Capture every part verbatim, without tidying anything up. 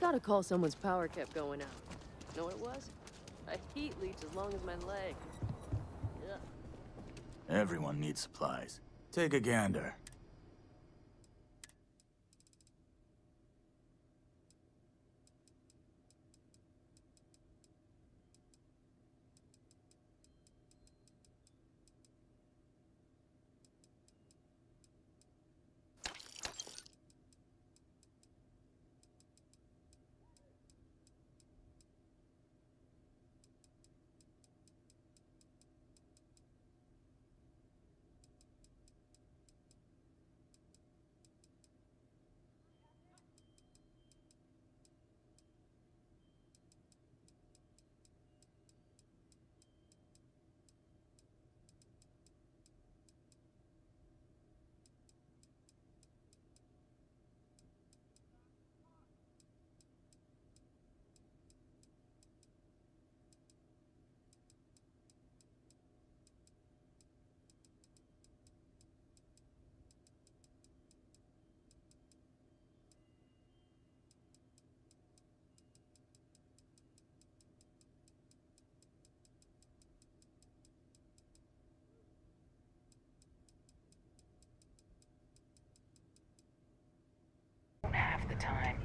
Gotta call someone's power kept going out. Know what it was? A heat leech as long as my leg. Ugh. Everyone needs supplies. Take a gander. Half the time.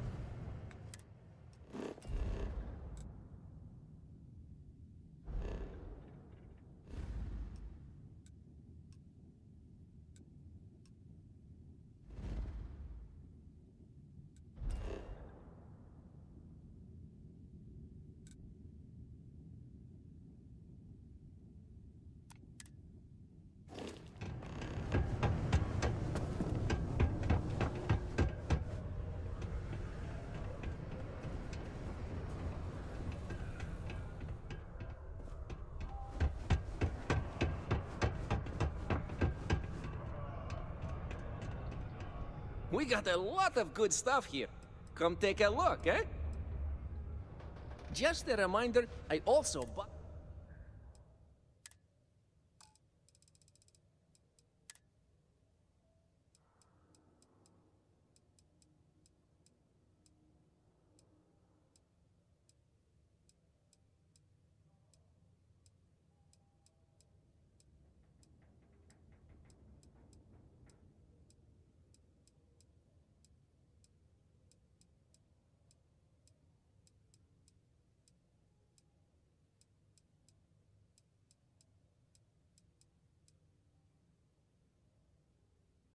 We got a lot of good stuff here. Come take a look, eh? Just a reminder, I also bought...